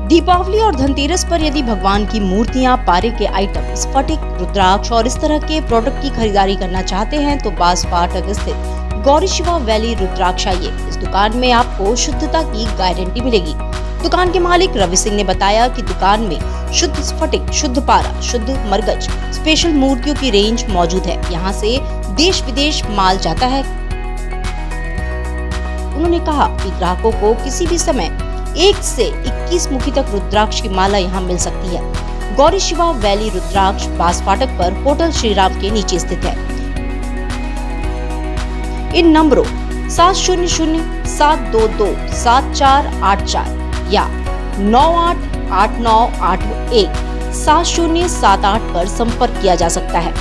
दीपावली और धनतेरस पर यदि भगवान की मूर्तियां, पारे के आइटम, स्फटिक, रुद्राक्ष और इस तरह के प्रोडक्ट की खरीदारी करना चाहते हैं तो बांसफाटक स्थित गौरी शिवा वैली रुद्राक्ष आइए। इस दुकान में आपको शुद्धता की गारंटी मिलेगी। दुकान के मालिक रवि सिंह ने बताया कि दुकान में शुद्ध स्फटिक, शुद्ध पारा, शुद्ध मरगज, स्पेशल मूर्तियों की रेंज मौजूद है। यहाँ से देश विदेश माल जाता है। उन्होंने कहा कि ग्राहकों को किसी भी समय 1 से 21 मुखी तक रुद्राक्ष की माला यहाँ मिल सकती है। गौरी शिवा वैली रुद्राक्ष बांसफाटक पर होटल श्रीराम के नीचे स्थित है। इन नंबरों 700-722-7484 या 9889817078 पर संपर्क किया जा सकता है।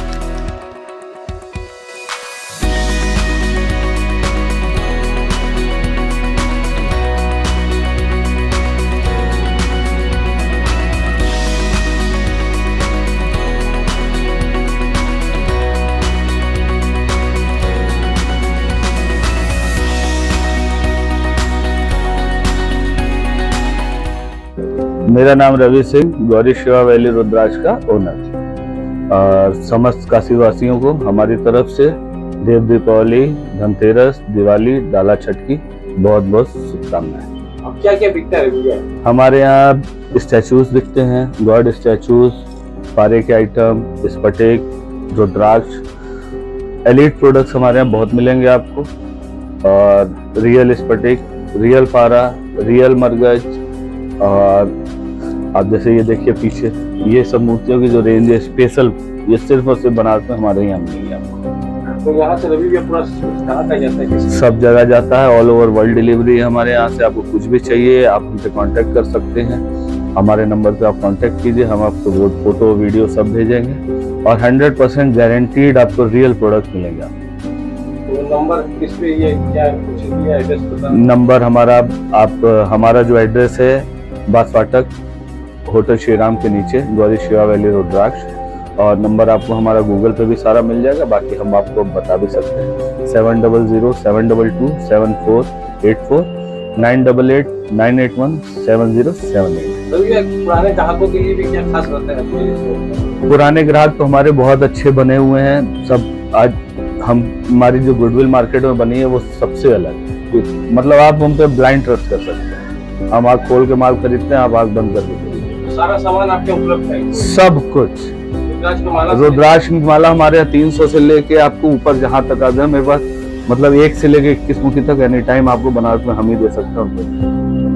मेरा नाम रवि सिंह, गौरी शिवा वैली रुद्राक्ष का ओनर। और समस्त काशीवासियों को हमारी तरफ से देव दीपावली, धनतेरस, दिवाली, डाला छठ की बहुत बहुत शुभकामनाएं। अब क्या क्या बिकता है भैया? हमारे यहाँ स्टैचूज बिकते हैं, गॉड स्टैचूज, पारे के आइटम, स्फटिक, रुद्राक्ष, एलीट प्रोडक्ट्स हमारे यहाँ बहुत मिलेंगे आपको। और रियल स्फटिक, रियल पारा, रियल मरगज, और आप जैसे ये देखिए पीछे, ये सब मूर्तियों की जो रेंज है स्पेशल, ये सिर्फ और सिर्फ बनारस में हमारे यहाँ मिलेंगे आपको। तो यहाँ से रवि पूरा कहाँ का जाता है? सब जगह जाता है, ऑल ओवर वर्ल्ड डिलीवरी है हमारे यहाँ से। आपको कुछ भी चाहिए आप हमसे कांटेक्ट कर सकते हैं। हमारे नंबर पे आप कांटेक्ट कीजिए, हम आपको फोटो वीडियो सब भेजेंगे और 100% गारंटीड आपको रियल प्रोडक्ट मिलेंगे। नंबर किस पे, ये क्या कुछ एड्रेस बता? नंबर हमारा, आप हमारा जो एड्रेस है बांसफाटक होटल श्रीराम के नीचे गौरी शिवा वैली रुद्राक्ष, और नंबर आपको हमारा गूगल पे भी सारा मिल जाएगा। बाकी हम आपको बता भी सकते हैं 700-722-7484 988-981-7078। तो ये पुराने ग्राहकों के लिए भी क्या खास रहता है? पुराने ग्राहक तो हमारे बहुत अच्छे बने हुए हैं सब। आज हमारी जो गुडविल मार्केट में बनी है वो सबसे अलग है। मतलब आप हम पे ब्लाइंड ट्रस्ट कर सकते हैं। हम आँख खोल के माल खरीदते हैं, आप आँख बंद कर देते हैं। सारा सामान आपके उपलब्ध है? सब कुछ। रुद्राक्ष की माला हमारे यहाँ 300 से लेके आपको ऊपर जहाँ तक आ जाए मेरे पास, मतलब 1 से लेके 21 मुखी तक एनी टाइम आपको बनारस में हम ही दे सकते हैं।